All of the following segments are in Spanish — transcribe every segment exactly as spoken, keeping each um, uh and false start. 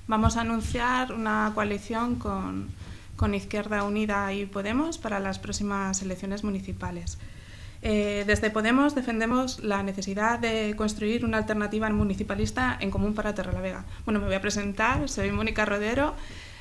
vamos a anunciar una coalición con, con Izquierda Unida y Podemos para las próximas elecciones municipales. Eh, desde Podemos defendemos la necesidad de construir una alternativa municipalista en común para Torrelavega. Bueno, me voy a presentar, soy Mónica Rodero,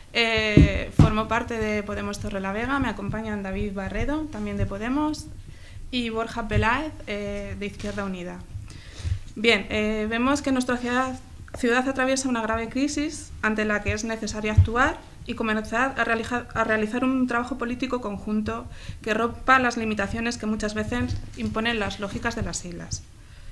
eh, formo parte de Podemos Torrelavega, me acompañan David Barredo, también de Podemos, y Borja Peláez, eh, de Izquierda Unida. Bien, eh, vemos que nuestra ciudad, ciudad atraviesa una grave crisis ante la que es necesario actuar y comenzar a realizar, a realizar un trabajo político conjunto que rompa las limitaciones que muchas veces imponen las lógicas de las siglas.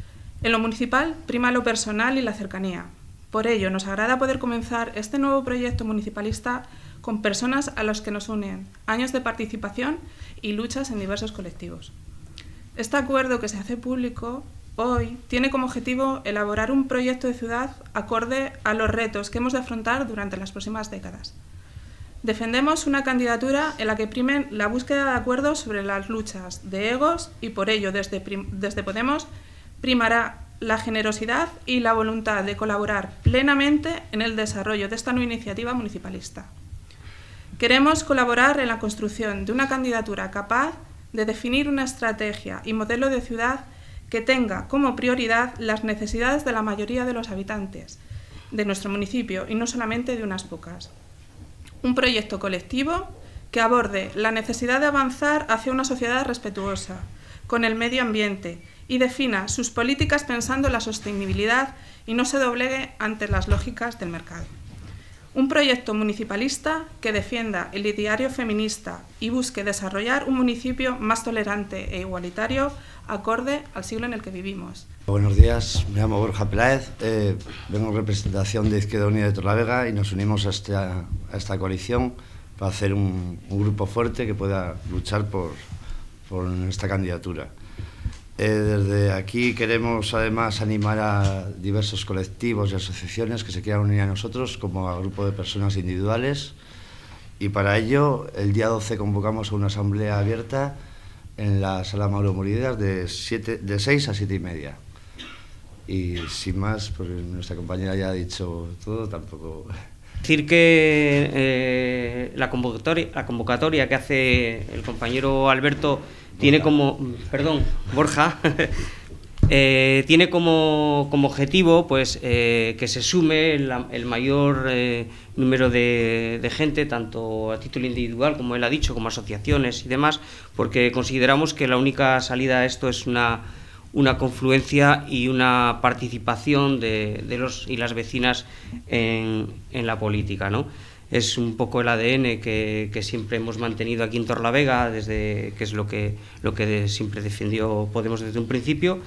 En lo municipal prima lo personal y la cercanía. Por ello, nos agrada poder comenzar este nuevo proyecto municipalista con personas a las que nos unen años de participación y luchas en diversos colectivos. Este acuerdo que se hace público hoy tiene como objetivo elaborar un proyecto de ciudad acorde a los retos que hemos de afrontar durante las próximas décadas. Defendemos una candidatura en la que primen la búsqueda de acuerdos sobre las luchas de egos y por ello desde, desde Podemos primará la generosidad y la voluntad de colaborar plenamente en el desarrollo de esta nueva iniciativa municipalista. Queremos colaborar en la construcción de una candidatura capaz de definir una estrategia y modelo de ciudad que tenga como prioridad las necesidades de la mayoría de los habitantes de nuestro municipio y no solamente de unas pocas. Un proyecto colectivo que aborde la necesidad de avanzar hacia una sociedad respetuosa con el medio ambiente y defina sus políticas pensando en la sostenibilidad y no se doblegue ante las lógicas del mercado. Un proyecto municipalista que defienda el ideario feminista y busque desarrollar un municipio más tolerante e igualitario acorde al siglo en el que vivimos. Buenos días, me llamo Borja Peláez, eh, vengo en representación de Izquierda Unida de Torrelavega y nos unimos a esta, a esta coalición para hacer un, un grupo fuerte que pueda luchar por, por esta candidatura. Eh, desde aquí queremos además animar a diversos colectivos y asociaciones que se quieran unir a nosotros como a grupo de personas individuales y para ello el día doce convocamos a una asamblea abierta en la sala Mauro Moridas de, siete, de seis a siete y media. Y sin más, pues nuestra compañera ya ha dicho todo, tampoco... Decir que eh, la, convocatoria, la convocatoria que hace el compañero Alberto tiene como, perdón, Borja, eh, tiene como, como objetivo pues eh, que se sume el, el mayor eh, número de, de gente, tanto a título individual, como él ha dicho, como asociaciones y demás, porque consideramos que la única salida a esto es una, una confluencia y una participación de, de los y las vecinas en, en la política, ¿no? Es un poco el A D N que, que siempre hemos mantenido aquí en Torrelavega, desde que es lo que, lo que de, siempre defendió Podemos desde un principio.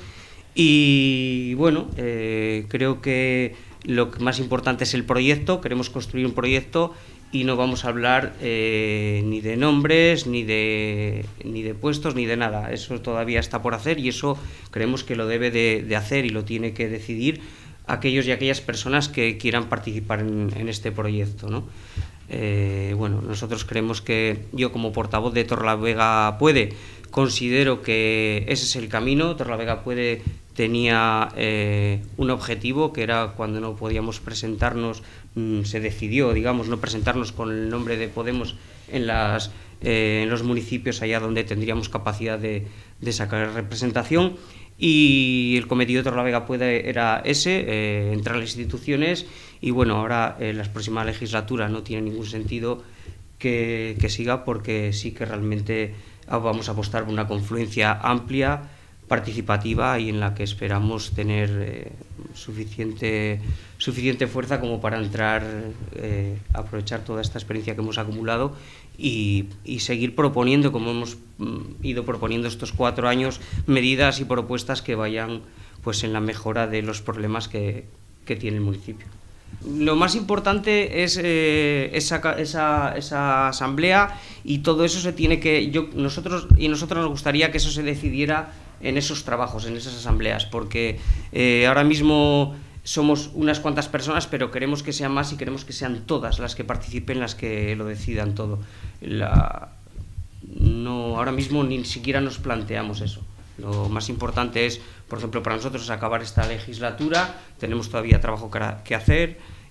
Y bueno, eh, creo que lo más importante es el proyecto, queremos construir un proyecto y no vamos a hablar eh, ni de nombres, ni de, ni de puestos, ni de nada. Eso todavía está por hacer y eso creemos que lo debe de, de hacer y lo tiene que decidir aquellos y aquellas personas que quieran participar en, en este proyecto, ¿no? Eh, bueno, nosotros creemos que yo como portavoz de Torrelavega Puede considero que ese es el camino. Torrelavega Puede tenía eh, un objetivo que era cuando no podíamos presentarnos, mmm, se decidió, digamos, no presentarnos con el nombre de Podemos en, las, eh, en los municipios allá donde tendríamos capacidad de, de sacar representación. Y el cometido de Torrelavega Puede era ese, eh, entrar a las instituciones y bueno, ahora en eh, la próxima legislatura no tiene ningún sentido que, que siga porque sí que realmente vamos a apostar por una confluencia amplia, participativa y en la que esperamos tener eh, suficiente, suficiente fuerza como para entrar, eh, aprovechar toda esta experiencia que hemos acumulado y, y seguir proponiendo, como hemos mm, ido proponiendo estos cuatro años, medidas y propuestas que vayan pues, en la mejora de los problemas que, que tiene el municipio. Lo más importante es eh, esa, esa, esa asamblea y todo eso se tiene que... Yo, nosotros, y nosotros nos gustaría que eso se decidiera en esos trabajos, en esas asambleas, porque eh, ahora mismo somos unas cuantas personas, pero queremos que sean más y queremos que sean todas las que participen, las que lo decidan todo. La, no, ahora mismo ni siquiera nos planteamos eso. Lo más importante es, por ejemplo, para nosotros acabar esta legislatura, tenemos todavía trabajo que hacer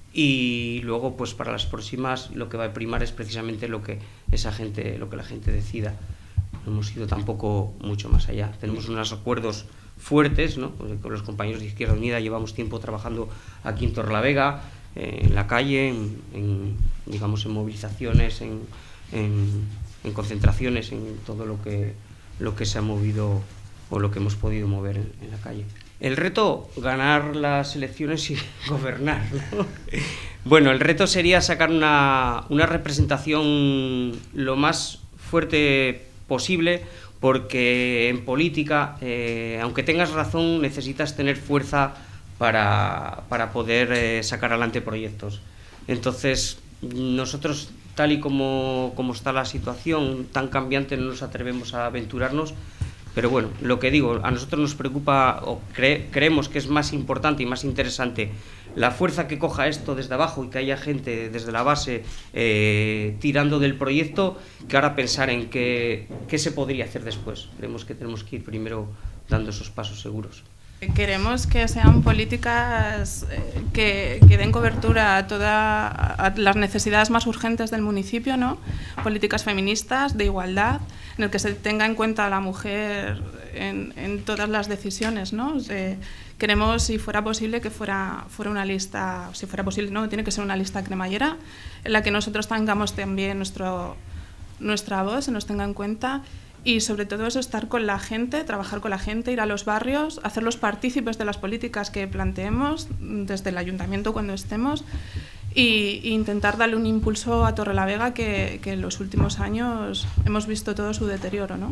y luego pues para las próximas lo que va a primar es precisamente lo que esa gente, lo que la gente decida. No hemos ido tampoco mucho más allá. Tenemos unos acuerdos fuertes, ¿no? Con los compañeros de Izquierda Unida llevamos tiempo trabajando aquí en Torrelavega, eh, en la calle, en, en, digamos en movilizaciones, en, en, en concentraciones, en todo lo que, lo que se ha movido o lo que hemos podido mover en, en la calle. El reto, ganar las elecciones y gobernar, ¿no? Bueno, el reto sería sacar una, una representación lo más fuerte posible, porque en política, eh, aunque tengas razón, necesitas tener fuerza para, para poder eh, sacar adelante proyectos. Entonces, nosotros, tal y como, como está la situación, tan cambiante, no nos atrevemos a aventurarnos. Pero bueno, lo que digo, a nosotros nos preocupa o cre creemos que es más importante y más interesante la fuerza que coja esto desde abajo y que haya gente desde la base eh, tirando del proyecto, que ahora pensar en qué, qué se podría hacer después. Creemos que tenemos que ir primero dando esos pasos seguros. Queremos que sean políticas eh, que, que den cobertura a todas las necesidades más urgentes del municipio, ¿no? Políticas feministas, de igualdad, en el que se tenga en cuenta a la mujer en, en todas las decisiones, ¿no? Eh, queremos, si fuera posible, que fuera, fuera una lista, si fuera posible, no, tiene que ser una lista cremallera, en la que nosotros tengamos también nuestro, nuestra voz, se nos tenga en cuenta. Y sobre todo eso, estar con la gente, trabajar con la gente, ir a los barrios, hacerlos partícipes de las políticas que planteemos desde el ayuntamiento cuando estemos e intentar darle un impulso a Torrelavega que, que en los últimos años hemos visto todo su deterioro, ¿no?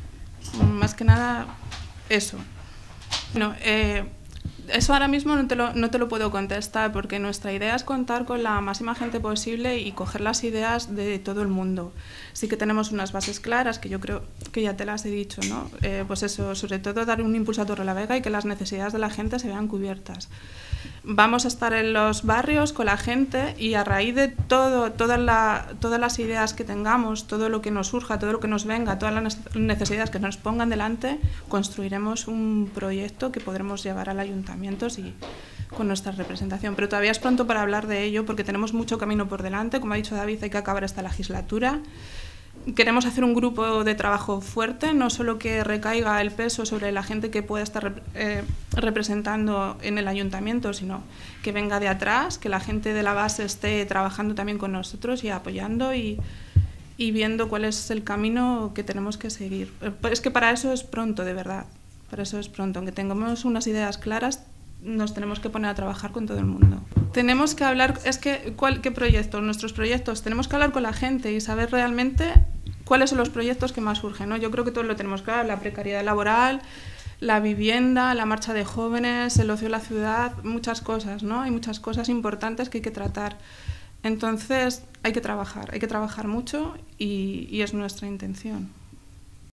Más que nada eso. Bueno, eh, eso ahora mismo no te, lo, no te lo puedo contestar, porque nuestra idea es contar con la máxima gente posible y coger las ideas de todo el mundo. Sí que tenemos unas bases claras, que yo creo que ya te las he dicho, ¿no? Eh, pues eso, sobre todo dar un impulso a Torrelavega y que las necesidades de la gente se vean cubiertas. Vamos a estar en los barrios con la gente y a raíz de todo, toda la, todas las ideas que tengamos, todo lo que nos surja, todo lo que nos venga, todas las necesidades que nos pongan delante, construiremos un proyecto que podremos llevar al ayuntamiento y con nuestra representación. Pero todavía es pronto para hablar de ello porque tenemos mucho camino por delante. Como ha dicho David, hay que acabar esta legislatura. Queremos hacer un grupo de trabajo fuerte, no solo que recaiga el peso sobre la gente que pueda estar eh, representando en el ayuntamiento, sino que venga de atrás, que la gente de la base esté trabajando también con nosotros y apoyando y, y viendo cuál es el camino que tenemos que seguir. Es que para eso es pronto, de verdad, para eso es pronto. Aunque tengamos unas ideas claras, nos tenemos que poner a trabajar con todo el mundo. Tenemos que hablar, es que, ¿cuál, ¿qué proyectos? Nuestros proyectos, tenemos que hablar con la gente y saber realmente cuáles son los proyectos que más surgen, ¿no? Yo creo que todos lo tenemos claro, la precariedad laboral, la vivienda, la marcha de jóvenes, el ocio en la ciudad, muchas cosas, ¿no? Hay muchas cosas importantes que hay que tratar. Entonces, hay que trabajar, hay que trabajar mucho y, y es nuestra intención.